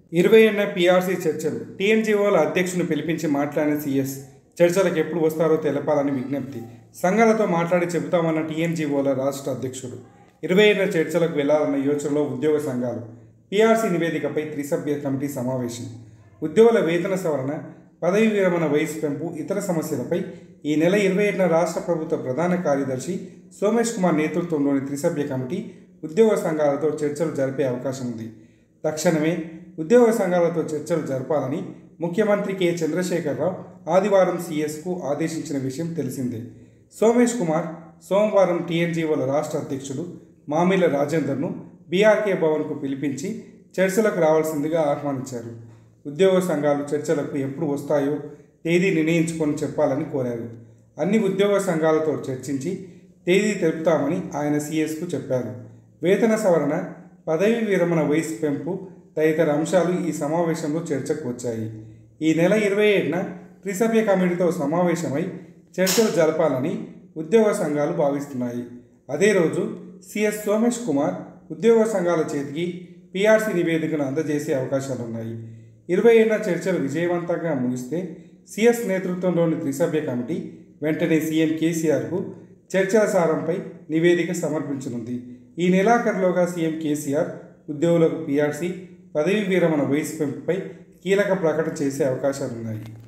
20 PRC చర్చలు. టీఎన్జీఓల అధ్యక్షుని పిలిపించి మాట్లాడిన సీఎస్ చర్చలకు ఎప్పుడు వస్తారో తెలపాలని విజ్ఞప్తి. సంఘాలతో మాట్లాడి చెబుతామన్న టీఎన్జీఓల రాష్ట్ర అధ్యక్షుడు. 21 చర్చలకు వెళ్లాలన్న యోచనలో ఉద్యోగ సంఘాలు. పీఆర్సీ నివేదికపై త్రిసభ్య కమిటీ సమావేశం. ఉద్యోగుల వేతన సవరణ, పదవీ విరమణ వయసు పెంపు, ఇతర సమస్యలపై ఈ నెల 21 రాష్ట్ర ప్రభుత్వ ప్రధాన కార్యదర్శి సోమేష్ కుమార్ నేతృత్వంలోని త్రిసభ్య కమిటీ ఉద్యోగ సంఘాలతో చర్చలు జరిపే అవకాశం ఉంది. తక్షణమే ఉద్యోగ సంఘాలతో చర్చలు జరపాలని ముఖ్యమంత్రి కె. చంద్రశేఖరరావు ఆదివారం సీఎస్కు ఆదేశించిన విషయం తెలిసిందే. సోమేష్ కుమార్ సోమవారం టీఎన్జీఓల రాష్ట్ర అధ్యక్షుడు మామిళ్ళ రాజేందర్ను బీఆర్కే భవన్కు పిలిపించి చర్చలకు రావాల్సిందిగా ఆహ్వానించారు. ఉద్యోగ సంఘాలు చర్చలకు ఎప్పుడు వస్తాయో తేదీ నిర్ణయించుకొని చెప్పాలని కోరారు. అన్ని ఉద్యోగ సంఘాలతో చర్చించి తేదీ తెలుపుతామని ఆయన సీఎస్కు చెప్పారు. వేతన సవరణ, పదవీ విరమణ వయసు పెంపు తదితర అంశాలు ఈ సమావేశంలో చర్చకు వచ్చాయి. ఈ నెల 27న త్రిసభ్య కమిటీతో సమావేశమై చర్చలు జరపాలని ఉద్యోగ సంఘాలు భావిస్తున్నాయి. అదే రోజు సీఎస్ సోమేష్ కుమార్ ఉద్యోగ సంఘాల చేతికి పీఆర్సీ నివేదికను అందజేసే అవకాశాలున్నాయి. 21 చర్చలు విజయవంతంగా ముగిస్తే సీఎస్ నేతృత్వంలోని త్రిసభ్య కమిటీ వెంటనే సీఎం కేసీఆర్కు చర్చల సారంపై నివేదిక సమర్పించనుంది. ఈ నెలాఖరులోగా సీఎం కేసీఆర్ ఉద్యోగులకు పీఆర్సీ, పదవీ విరమణ వయసు పెంపుపై కీలక ప్రకటన చేసే అవకాశాలున్నాయి.